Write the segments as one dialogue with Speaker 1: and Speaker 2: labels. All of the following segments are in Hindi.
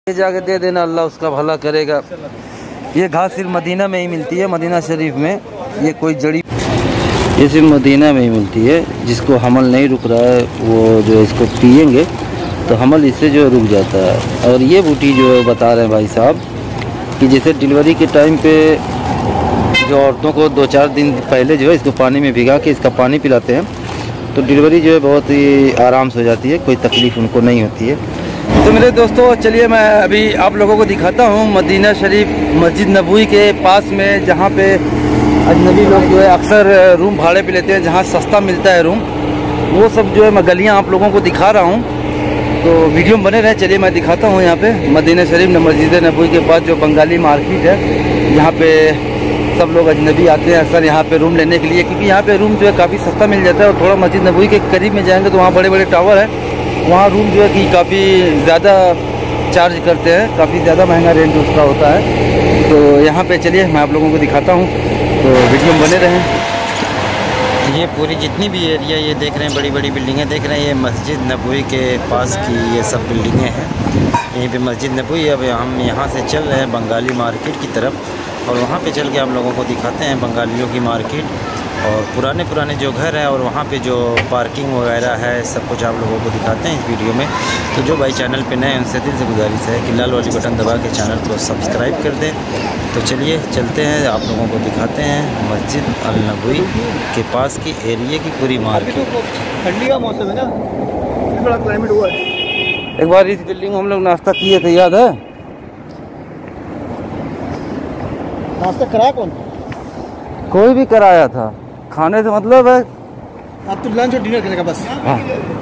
Speaker 1: जाके दे देना, अल्लाह उसका भला करेगा। ये घास सिर्फ मदीना में ही मिलती है, मदीना शरीफ में। ये कोई जड़ी, ये सिर्फ मदीना में ही मिलती है। जिसको हमल नहीं रुक रहा है वो जो इसको पिएंगे तो हमल इससे जो रुक जाता है। और ये बूटी जो है बता रहे हैं भाई साहब कि जैसे डिलीवरी के टाइम पे जो औरतों को 2-4 दिन पहले जो है इसको पानी में भिगा के इसका पानी पिलाते हैं तो डिलीवरी जो है बहुत ही आराम से हो जाती है, कोई तकलीफ़ उनको नहीं होती है। तो मेरे दोस्तों चलिए मैं अभी आप लोगों को दिखाता हूँ मदीना शरीफ मस्जिद नबवी के पास में, जहाँ पे अजनबी लोग जो है अक्सर रूम भाड़े पे लेते हैं, जहाँ सस्ता मिलता है रूम। वो सब जो है मैं गलियाँ आप लोगों को दिखा रहा हूँ, तो वीडियो में बने रहे। चलिए मैं दिखाता हूँ यहाँ पे मदीना शरीफ मस्जिद नबवी के पास जो बंगाली मार्केट है, यहाँ पे सब लोग अजनबी आते हैं अक्सर यहाँ पे रूम लेने के लिए, क्योंकि यहाँ पे रूम जो है काफ़ी सस्ता मिल जाता है। और थोड़ा मस्जिद नबवी के करीब में जाएंगे तो वहाँ बड़े बड़े टावर है, वहाँ रूम जो है कि काफ़ी ज़्यादा चार्ज करते हैं, काफ़ी ज़्यादा महंगा रेंट उसका होता है। तो यहाँ पे चलिए मैं आप लोगों को दिखाता हूँ, तो वीडियो में बने रहें।
Speaker 2: ये पूरी जितनी भी एरिया ये देख रहे हैं, बड़ी बड़ी बिल्डिंगें देख रहे हैं, ये मस्जिद नबवी के पास की ये सब बिल्डिंगें हैं। यहीं पे मस्जिद नबवी। अब हम यहाँ से चल रहे हैं बंगाली मार्केट की तरफ, और वहाँ पे चल के हम लोगों को दिखाते हैं बंगालियों की मार्केट और पुराने जो घर हैं, और वहाँ पे जो पार्किंग वगैरह है, सब कुछ आप लोगों को दिखाते हैं इस वीडियो में। तो जो भाई चैनल पे नए उनसे दिल से गुजारिश है कि लाल वाली बटन दबा के चैनल को सब्सक्राइब कर दें। तो चलिए चलते हैं, आप लोगों को दिखाते हैं मस्जिद अल नबवी के पास की एरिया की पूरी मार्केट।
Speaker 3: ठंडी का मौसम है ना, बड़ा क्लाइमेट हुआ है।
Speaker 1: एक बार इस बिल्डिंग में हम लोग नाश्ता किए थे, याद है?
Speaker 3: नाश्ता कराया कौन?
Speaker 1: कोई भी कराया था, खाने से मतलब है।
Speaker 3: अब तो लंच और डिनर करेगा बस।
Speaker 1: हाँ।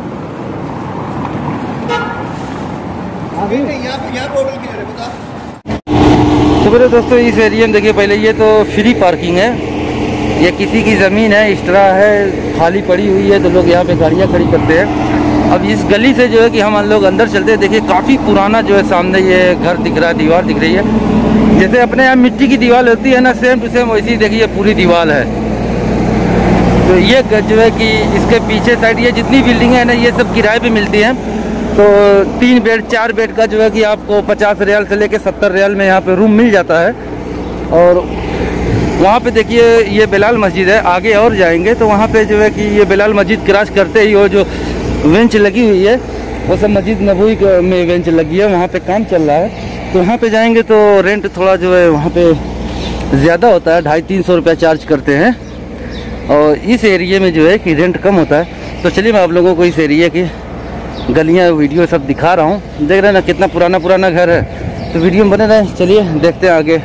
Speaker 1: तो मेरे दोस्तों इस एरिया में देखिए, पहले ये तो फ्री पार्किंग है, ये किसी की ज़मीन है, एक्स्ट्रा है, खाली पड़ी हुई है, तो लोग यहाँ पे गाड़ियाँ खड़ी करते हैं। अब इस गली से जो है कि हम लोग अंदर चलते हैं। देखिए काफ़ी पुराना जो है सामने ये घर दिख रहा है, दीवार दिख रही है। जैसे अपने यहाँ मिट्टी की दीवार होती है ना, सेम टू सेम वैसी देखिए पूरी दीवार है। तो ये जो है कि इसके पीछे साइड ये जितनी बिल्डिंगें हैं ना, ये सब किराए पे मिलती हैं। तो 3 बेड 4 बेड का जो है कि आपको 50 रियाल से लेके 70 रियाल में यहाँ पे रूम मिल जाता है। और वहाँ पे देखिए ये बिलाल मस्जिद है, आगे और जाएंगे तो वहाँ पे जो है कि ये बिलाल मस्जिद क्रॉस करते ही वो जो बेंच लगी हुई है वो सब मस्जिद नबवी में बेंच लगी है, वहाँ पे काम चल रहा है। तो वहाँ पे जाएंगे तो रेंट थोड़ा जो है वहाँ पे ज़्यादा होता है, 250-300 रुपया चार्ज करते हैं। और इस एरिया में जो है कि रेंट कम होता है। तो चलिए मैं आप लोगों को इस एरिया की गलियाँ वीडियो सब दिखा रहा हूँ। देख रहे हैं ना कितना पुराना घर है। तो वीडियो में बने रहें, चलिए देखते हैं आगे।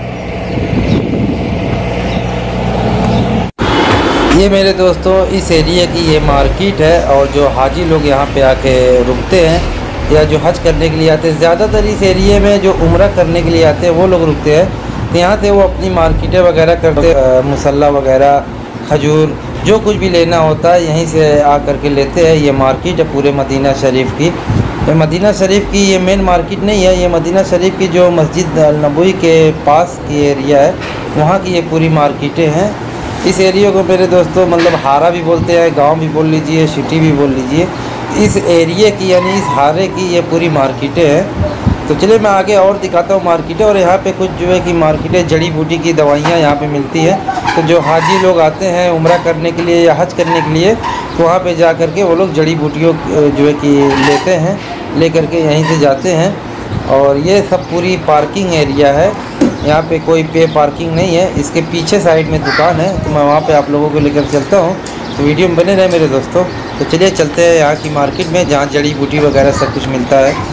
Speaker 1: ये मेरे दोस्तों इस एरिया की ये मार्केट है, और जो हाजी लोग यहाँ पे आके रुकते हैं या जो हज करने के लिए आते हैं, ज़्यादातर इस एरिया में जो उम्रा करने के लिए आते हैं वो लोग रुकते हैं। तो यहाँ से वो अपनी मार्केटें वगैरह करते, मुसल्ला वगैरह, खजूर, जो कुछ भी लेना होता है यहीं से आ करके लेते हैं। ये मार्केट है पूरे मदीना शरीफ की। ये मदीना शरीफ की ये मेन मार्केट नहीं है, ये मदीना शरीफ की जो मस्जिद अल नबवी के पास की एरिया है, वहाँ की ये पूरी मार्केटें हैं। इस एरिया को मेरे दोस्तों मतलब हारा भी बोलते हैं, गांव भी बोल लीजिए, सिटी भी बोल लीजिए। इस एरिया की यानी इस हारे की ये पूरी मार्केटें हैं। तो चलिए मैं आगे और दिखाता हूँ मार्केटें। और यहाँ पे कुछ जो है कि मार्केटें जड़ी बूटी की दवाइयाँ यहाँ पे मिलती है। तो जो हाजी लोग आते हैं उम्रा करने के लिए या हज करने के लिए, तो वहाँ पे जा कर के वो लोग जड़ी बूटियों जो है कि लेते हैं, ले कर के यहीं से जाते हैं। और ये सब पूरी पार्किंग एरिया है, यहाँ पे कोई पे पार्किंग नहीं है। इसके पीछे साइड में दुकान है, तो मैं वहाँ पे आप लोगों को लेकर चलता हूँ। तो वीडियो में बने रहे मेरे दोस्तों। तो चलिए चलते हैं यहाँ की मार्केट में, जहाँ जड़ी बूटी वगैरह सब कुछ मिलता है।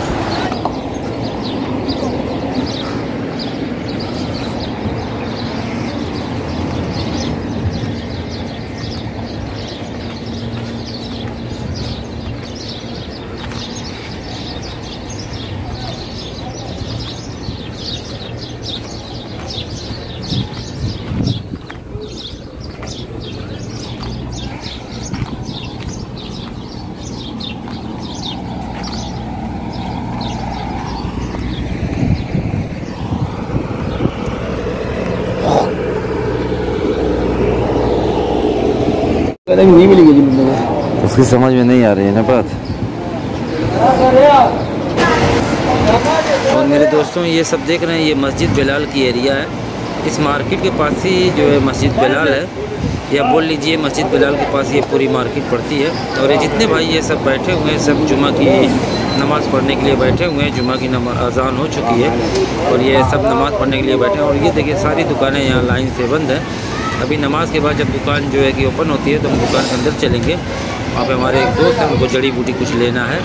Speaker 3: नहीं मिलेगी जी,
Speaker 1: उसकी समझ में नहीं आ रही है ना बात।
Speaker 2: और मेरे दोस्तों ये सब देख रहे हैं, ये मस्जिद बिलाल की एरिया है। इस मार्केट के पास ही जो है मस्जिद बिलाल है, या बोल लीजिए मस्जिद बिलाल के पास ये पूरी मार्केट पड़ती है। और ये जितने भाई ये सब बैठे हुए हैं, सब जुमा की नमाज़ पढ़ने के लिए बैठे हुए हैं। जुमा की अज़ान हो चुकी है और ये सब नमाज़ पढ़ने के लिए बैठे हैं। और ये देखिए सारी दुकानें यहाँ लाइन से बंद है। अभी नमाज़ के बाद जब दुकान जो है कि ओपन होती है तो हम दुकान के अंदर चलेंगे। वहाँ पे हमारे एक दोस्त हैं, उनको जड़ी बूटी कुछ लेना है।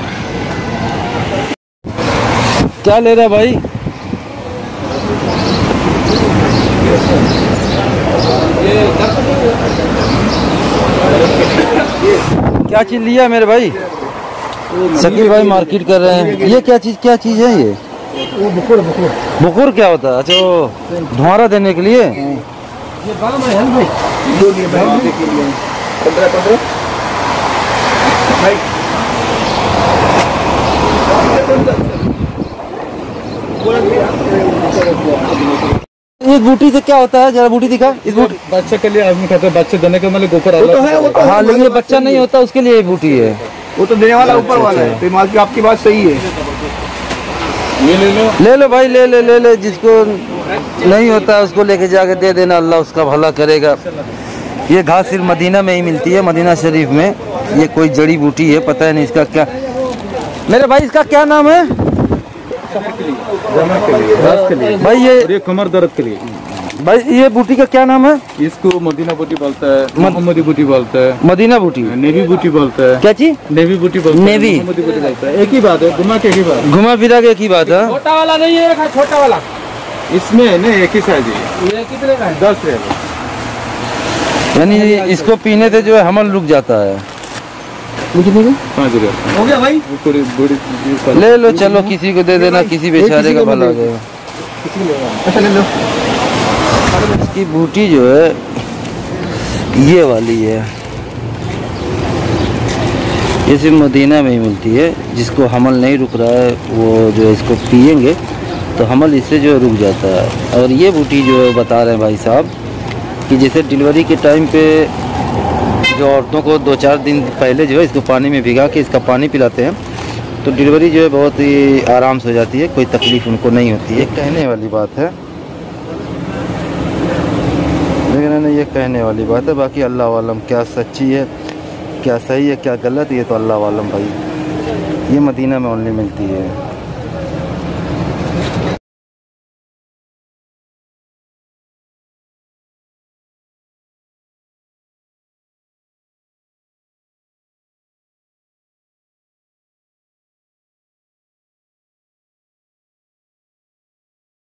Speaker 1: क्या ले रहा है भाई? क्या चीज़ लिया मेरे भाई? शकील भाई मार्केट कर रहे हैं। ये क्या चीज़ है ये?
Speaker 3: वो बुकुर बुकुर
Speaker 1: बुकुर क्या होता है? अच्छा, धुआंरा देने के लिए।
Speaker 3: ये बाम है भाई, दो लिए बाम के लिए 15 भाई।
Speaker 1: इस बूटी से क्या होता है? जरा बूटी दिखा। इस बूटी
Speaker 3: बच्चे के लिए आदमी कहते हैं, बच्चे देने के मतलब गोपर
Speaker 1: तो है वो तो। हाँ, लेकिन ये बच्चा नहीं होता, उसके लिए ये बूटी है।
Speaker 3: वो तो देने वाला ऊपर वाला है। तो माल की आपकी बात सही है, ये ले लो
Speaker 1: भाई, ले जिसको नहीं होता उसको लेके जाके दे देना, अल्लाह उसका भला करेगा। ये घास सिर्फ मदीना में ही मिलती है, मदीना शरीफ में। ये कोई जड़ी बूटी है, पता है नहीं इसका क्या। मेरे भाई इसका क्या नाम है?
Speaker 3: के लिए
Speaker 1: भाई
Speaker 3: ये कमर दर्द के लिए।
Speaker 1: भाई ये बूटी का क्या नाम है?
Speaker 3: इसको मदीना बूटी बोलता है, मोहम्मदी बूटी बोलता है,
Speaker 1: मदीना बूटी,
Speaker 3: नेवी बूटी बोलता है।
Speaker 1: क्या चीज?
Speaker 3: नेवी बूटी बोलता है,
Speaker 1: नेवी
Speaker 3: मोहम्मदी बूटी बोलता है। एक ही बात है, घुमा के एक ही बात,
Speaker 1: घुमा फिरा के एक ही बात है।
Speaker 3: छोटा वाला नहीं है, छोटा वाला इसमें है ना, एक ही साइज है। ये कितने का है? 10 है।
Speaker 1: यानी इसको पीने से जो है हमल रुक जाता है।
Speaker 3: 5 हो गया भाई।
Speaker 1: ले लो, चलो किसी को दे देना, किसी बेचारे का भला हो जाएगा।
Speaker 3: अच्छा ले लो।
Speaker 1: इसकी बूटी जो है ये वाली है, ये सिर्फ मदीना में ही मिलती है। जिसको हमल नहीं रुक रहा है वो जो है इसको पिएंगे तो हमल इससे जो है रुक जाता है। और ये बूटी जो है बता रहे हैं भाई साहब कि जैसे डिलीवरी के टाइम पे जो औरतों को 2-4 दिन पहले जो है इसको पानी में भिगा के इसका पानी पिलाते हैं तो डिलीवरी जो है बहुत ही आराम से हो जाती है, कोई तकलीफ़ उनको नहीं होती है। कहने वाली बात है, लेकिन ये कहने वाली बात है। बाकी अल्लाह वालम क्या सच्ची है, क्या सही है, क्या गलत, ये तो अल्लाह वालम भाई। ये मदीना में ओनली मिलती है।